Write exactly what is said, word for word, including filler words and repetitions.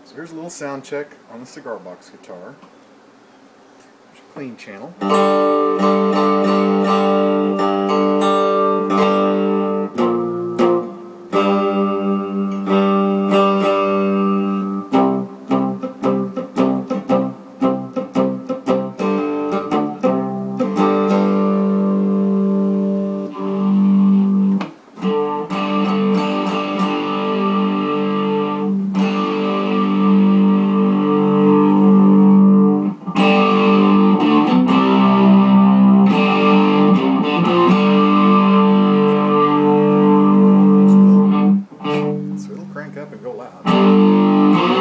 So here's a little sound check on the cigar box guitar. There's a clean channel. So it'll crank up and go loud.